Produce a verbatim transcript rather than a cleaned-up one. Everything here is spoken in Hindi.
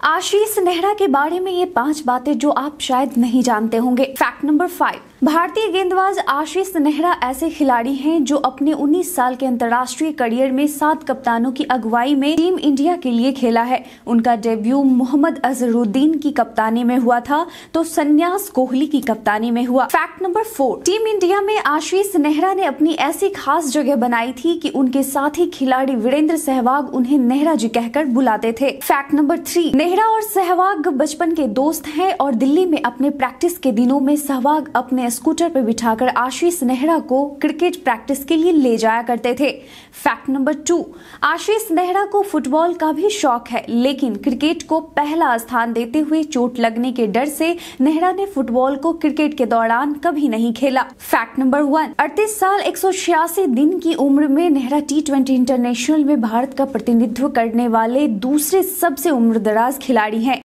आशीष नेहरा के बारे में ये पांच बातें जो आप शायद नहीं जानते होंगे। फैक्ट नंबर फाइव, भारतीय गेंदबाज आशीष नेहरा ऐसे खिलाड़ी हैं जो अपने उन्नीस साल के अंतर्राष्ट्रीय करियर में सात कप्तानों की अगुवाई में टीम इंडिया के लिए खेला है। उनका डेब्यू मोहम्मद अजहरुद्दीन की कप्तानी में हुआ था तो संन्यास कोहली की कप्तानी में हुआ। Fact number four, team India में आशीष नेहरा ने अपनी ऐसी खास जगह बनाई थी कि उनके साथी खिलाड़ी वीरेंद्र सहवाग उन्हें नेहरा जी कहकर बुलाते थे। फैक्ट नंबर थ्री, नेहरा और सहवाग बचपन के दोस्त हैं और दिल्ली में अपने प्रैक्टिस के दिनों में सहवाग अपने स्कूटर पर बिठाकर आशीष नेहरा को क्रिकेट प्रैक्टिस के लिए ले जाया करते थे। Fact number two, Ashish Nehra को फुटबॉल का भी शौक है, लेकिन क्रिकेट को पहला स्थान देते हुए चोट लगने के डर से नेहरा ने फुटबॉल को क्रिकेट के दौरान कभी नहीं खेला। फैक्ट नंबर वन, अड़तीस साल एक सौ छियासी दिन की उम्र में नेहरा टी ट्वेंटी इंटरनेशनल में भारत का प्रतिनिधित्व करने वाले दूसरे सबसे उम्रदराज खिलाड़ी हैं।